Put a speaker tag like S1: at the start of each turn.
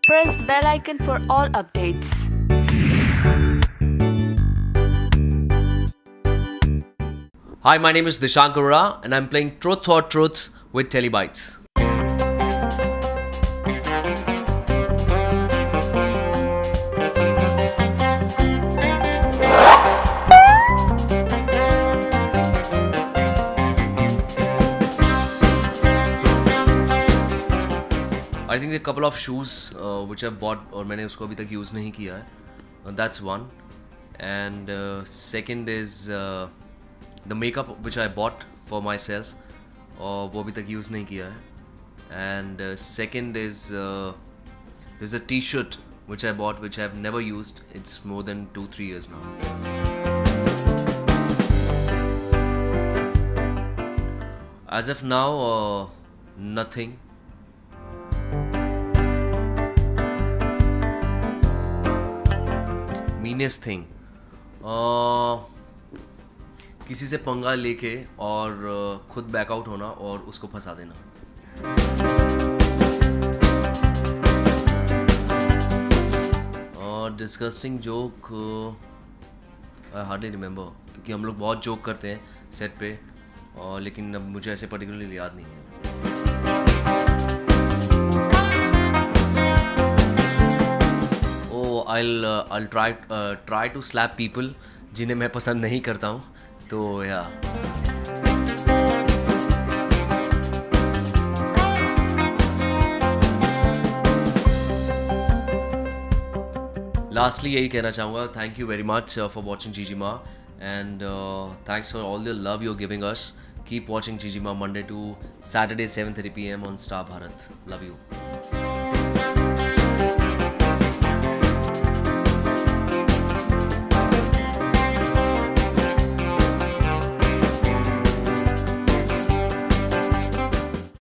S1: press the bell icon for all updates.
S2: Hi, my name is Dishank Arora and I'm playing Truth or Truth with Telebytes. I think a couple of shoes which I've bought और मैंने उसको अभी तक use नहीं किया है. That's one. And second is the makeup which I bought for myself और वो अभी तक use नहीं किया है. And second is there's a t-shirt which I bought which I've never used. It's more than 2-3 years now. As of now, nothing. Meanest thing. किसी से पंगा लेके और खुद बैकआउट होना और उसको फंसा देना. Disgusting joke I hardly remember क्योंकि हम लोग बहुत जोक करते हैं सेट पे लेकिन अब मुझे ऐसे पर्टिकुलरली याद नहीं है. I'll try to slap people जिन्हें मैं पसंद नहीं करता हूँ तो या लास्टली यही कहना चाहूँगा thank you very much for watching जीजीमा and thanks for all the love you are giving us. Keep watching जीजीमा Monday to Saturday 7:30 PM on Star Bharat. Love you.